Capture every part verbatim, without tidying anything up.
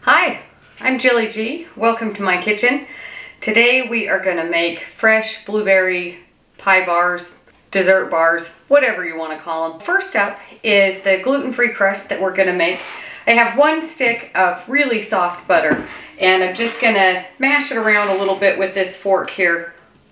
Hi, I'm Jilly G. Welcome to my kitchen. Today we are going to make fresh blueberry pie bars, dessert bars, whatever you want to call them. First up is the gluten-free crust that we're going to make. I have one stick of really soft butter and I'm just going to mash it around a little bit with this fork here.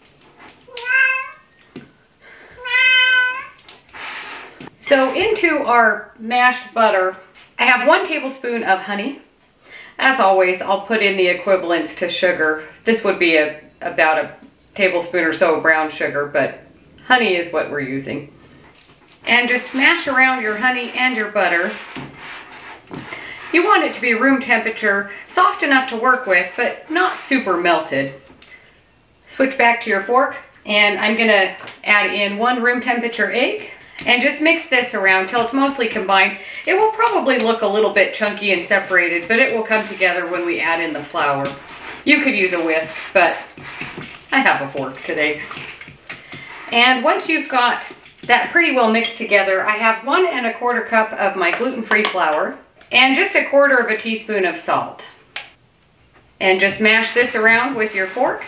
So into our mashed butter, I have one tablespoon of honey. As always, I'll put in the equivalents to sugar. This would be a, about a tablespoon or so of brown sugar, but honey is what we're using. And just mash around your honey and your butter. You want it to be room temperature, soft enough to work with, but not super melted. Switch back to your fork, and I'm gonna add in one room temperature egg. And just mix this around till it's mostly combined. It will probably look a little bit chunky and separated, but it will come together when we add in the flour. You could use a whisk, but I have a fork today. And once you've got that pretty well mixed together, I have one and a quarter cup of my gluten-free flour and just a quarter of a teaspoon of salt. And just mash this around with your fork.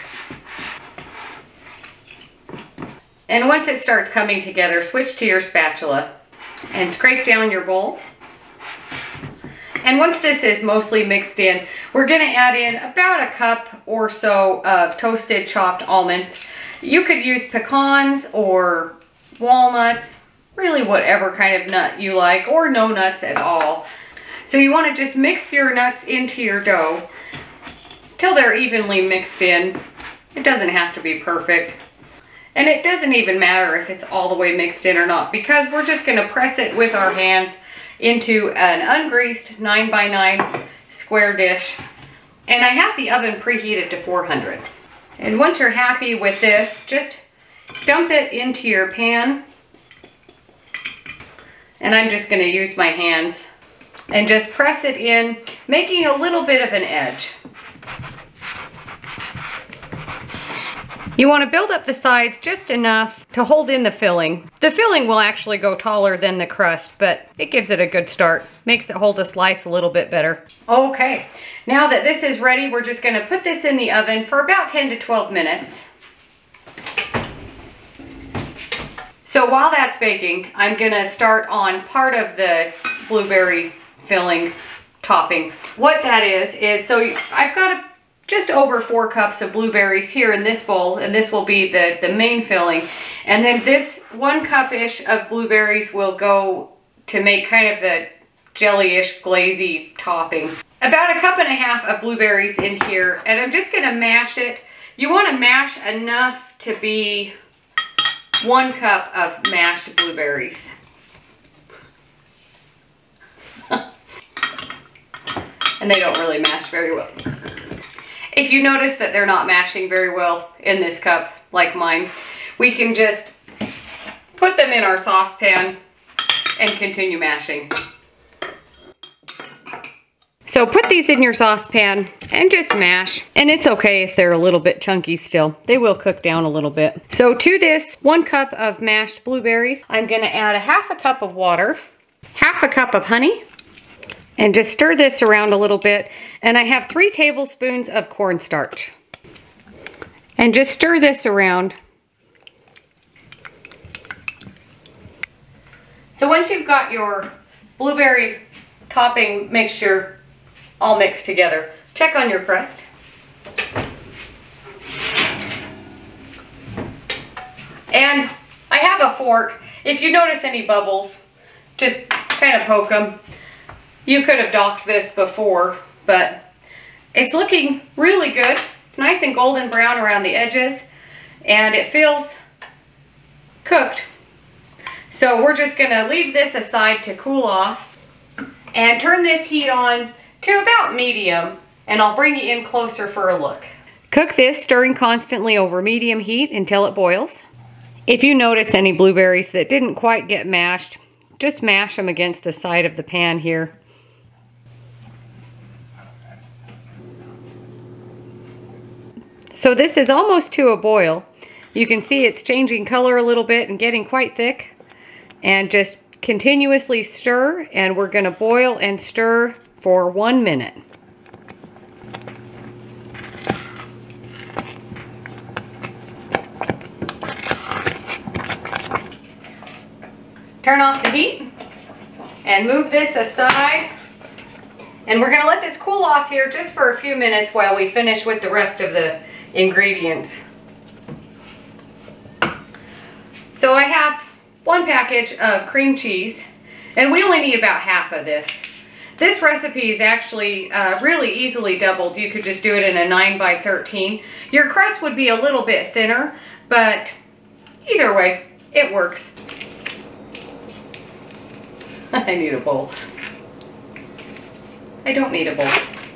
And once it starts coming together, switch to your spatula and scrape down your bowl. And once this is mostly mixed in, we're going to add in about a cup or so of toasted chopped almonds. You could use pecans or walnuts, really whatever kind of nut you like, or no nuts at all. So you want to just mix your nuts into your dough till they're evenly mixed in. It doesn't have to be perfect. And it doesn't even matter if it's all the way mixed in or not, because we're just going to press it with our hands into an ungreased nine by nine square dish. And I have the oven preheated to four hundred. And once you're happy with this, just dump it into your pan. And I'm just going to use my hands and just press it in, making a little bit of an edge. You want to build up the sides just enough to hold in the filling. The filling will actually go taller than the crust, but it gives it a good start. Makes it hold a slice a little bit better. Okay, now that this is ready, we're just going to put this in the oven for about ten to twelve minutes. So while that's baking, I'm going to start on part of the blueberry filling topping. What that is, is so I've got a just over four cups of blueberries here in this bowl, and this will be the, the main filling. And then this one cup-ish of blueberries will go to make kind of the jelly-ish glazy topping. About a cup and a half of blueberries in here, and I'm just gonna mash it. You wanna mash enough to be one cup of mashed blueberries. And they don't really mash very well. If you notice that they're not mashing very well in this cup, like mine, we can just put them in our saucepan and continue mashing. So put these in your saucepan and just mash. And it's okay if they're a little bit chunky still. They will cook down a little bit. So to this one cup of mashed blueberries, I'm gonna add a half a cup of water, half a cup of honey, and just stir this around a little bit. And I have three tablespoons of cornstarch. And just stir this around. So once you've got your blueberry topping mixture all mixed together, check on your crust. And I have a fork. If you notice any bubbles, just kind of poke them. You could have docked this before, but it's looking really good. It's nice and golden brown around the edges, and it feels cooked. So we're just gonna leave this aside to cool off and turn this heat on to about medium, and I'll bring you in closer for a look. Cook this, stirring constantly over medium heat until it boils. If you notice any blueberries that didn't quite get mashed, just mash them against the side of the pan here. So this is almost to a boil. You can see it's changing color a little bit and getting quite thick. And just continuously stir, and we're gonna boil and stir for one minute. Turn off the heat and move this aside. And we're gonna let this cool off here just for a few minutes while we finish with the rest of the ingredients. So I have one package of cream cheese, and we only need about half of this. This recipe is actually uh, really easily doubled. You could just do it in a nine by thirteen. Your crust would be a little bit thinner, but either way, it works. I need a bowl. I don't need a bowl.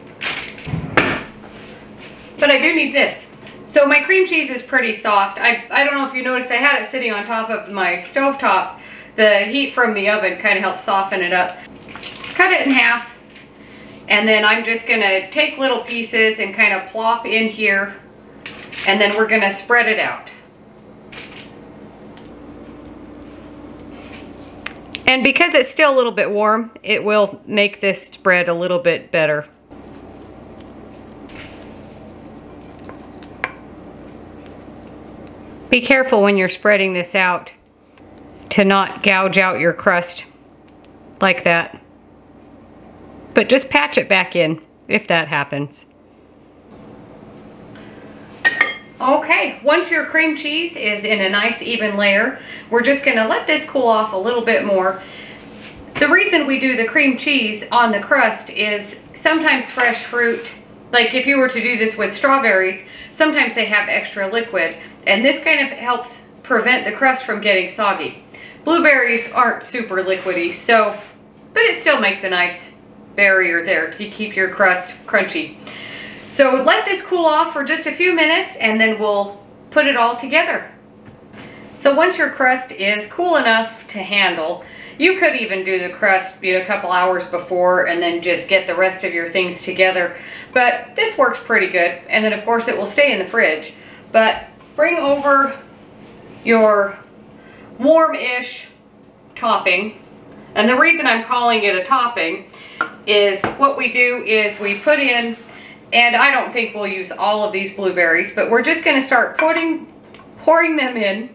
But I do need this. So my cream cheese is pretty soft. I, I don't know if you noticed, I had it sitting on top of my stovetop. The heat from the oven kind of helps soften it up. Cut it in half. And then I'm just gonna take little pieces and kind of plop in here. And then we're gonna spread it out. And because it's still a little bit warm, it will make this spread a little bit better. Be careful when you're spreading this out to not gouge out your crust like that. But just patch it back in if that happens. Okay, once your cream cheese is in a nice even layer, we're just gonna let this cool off a little bit more. The reason we do the cream cheese on the crust is sometimes fresh fruit, like if you were to do this with strawberries, sometimes they have extra liquid, and this kind of helps prevent the crust from getting soggy. Blueberries aren't super liquidy, so, but it still makes a nice barrier there to keep your crust crunchy. So let this cool off for just a few minutes and then we'll put it all together. So once your crust is cool enough to handle, you could even do the crust you know, a couple hours before and then just get the rest of your things together. But this works pretty good. And then of course it will stay in the fridge. But bring over your warm-ish topping. And the reason I'm calling it a topping is what we do is we put in, and I don't think we'll use all of these blueberries, but we're just gonna start putting, pouring them in.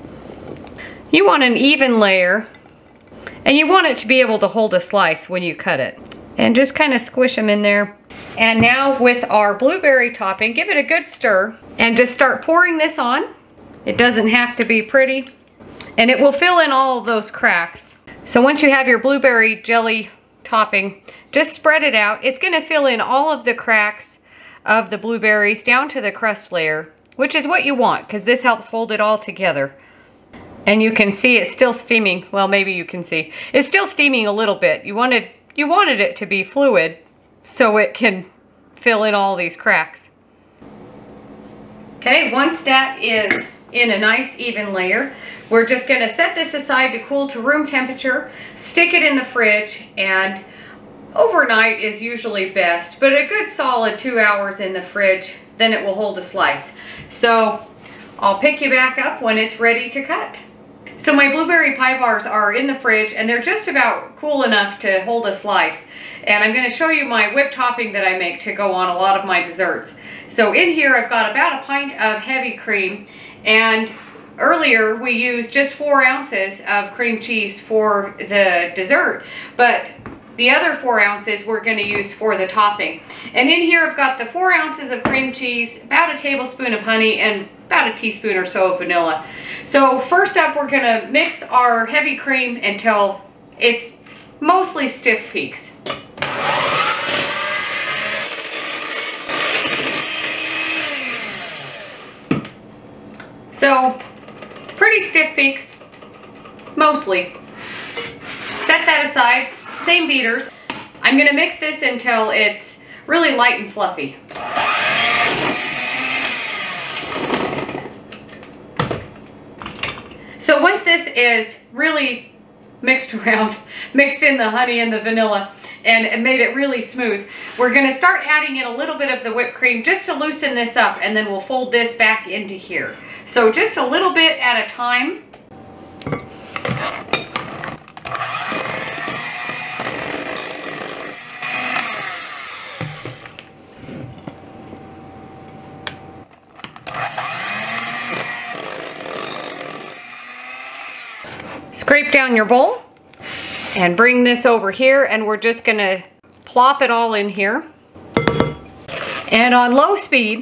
You want an even layer, and you want it to be able to hold a slice when you cut it. And just kind of squish them in there. And now with our blueberry topping, give it a good stir, and just start pouring this on. It doesn't have to be pretty, and it will fill in all of those cracks. So once you have your blueberry jelly topping, just spread it out. It's gonna fill in all of the cracks of the blueberries down to the crust layer, which is what you want because this helps hold it all together. And you can see it's still steaming. Well, maybe you can see. It's still steaming a little bit. You wanted, you wanted it to be fluid so it can fill in all these cracks. Okay, once that is in a nice even layer, we're just gonna set this aside to cool to room temperature, stick it in the fridge, and overnight is usually best, but a good solid two hours in the fridge, then it will hold a slice. So I'll pick you back up when it's ready to cut. So my blueberry pie bars are in the fridge and they're just about cool enough to hold a slice. And I'm gonna show you my whipped topping that I make to go on a lot of my desserts. So in here I've got about a pint of heavy cream, and earlier we used just four ounces of cream cheese for the dessert, but the other four ounces we're going to use for the topping. And in here I've got the four ounces of cream cheese, about a tablespoon of honey, and about a teaspoon or so of vanilla. So first up we're going to mix our heavy cream until it's mostly stiff peaks. So pretty stiff peaks, mostly. Set that aside. Same beaters. I'm gonna mix this until it's really light and fluffy. So once this is really mixed around, mixed in the honey and the vanilla, and made it really smooth, we're gonna start adding in a little bit of the whipped cream just to loosen this up, and then we'll fold this back into here. So just a little bit at a time. Scrape down your bowl and bring this over here, and we're just gonna plop it all in here. And on low speed,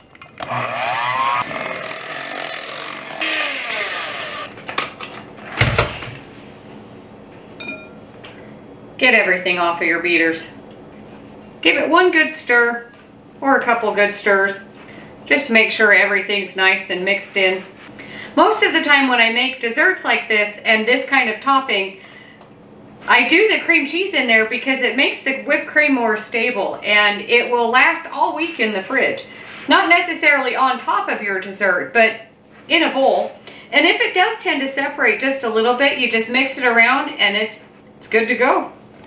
get everything off of your beaters. Give it one good stir, or a couple good stirs, just to make sure everything's nice and mixed in. Most of the time when I make desserts like this and this kind of topping, I do the cream cheese in there because it makes the whipped cream more stable and it will last all week in the fridge. Not necessarily on top of your dessert, but in a bowl. And if it does tend to separate just a little bit, you just mix it around and it's, it's good to go.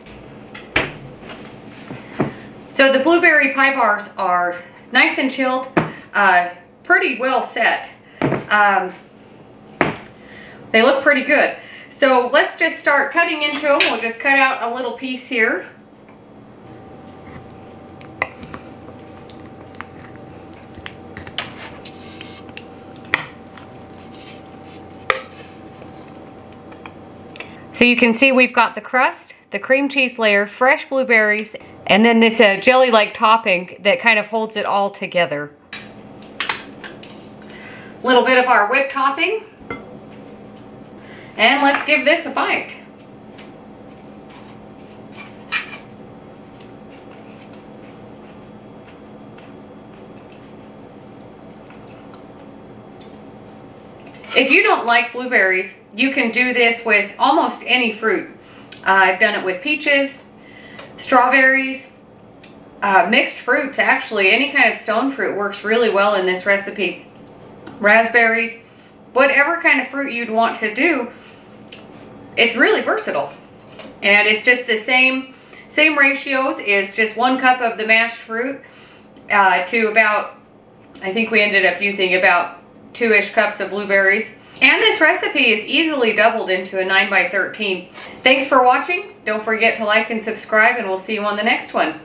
So the blueberry pie bars are nice and chilled, uh, pretty well set. Um, they look pretty good. So let's just start cutting into them. We'll just cut out a little piece here. So you can see we've got the crust, the cream cheese layer, fresh blueberries, and then this uh, jelly-like topping that kind of holds it all together. A little bit of our whipped topping. And let's give this a bite. If you don't like blueberries, you can do this with almost any fruit. Uh, I've done it with peaches, strawberries, uh, mixed fruits actually. Any kind of stone fruit works really well in this recipe. Raspberries, whatever kind of fruit you'd want to do. It's really versatile, and it's just the same same ratios. Is just one cup of the mashed fruit uh, to about, I think we ended up using about two-ish cups of blueberries. And this recipe is easily doubled into a nine by thirteen. Thanks for watching. Don't forget to like and subscribe, and we'll see you on the next one.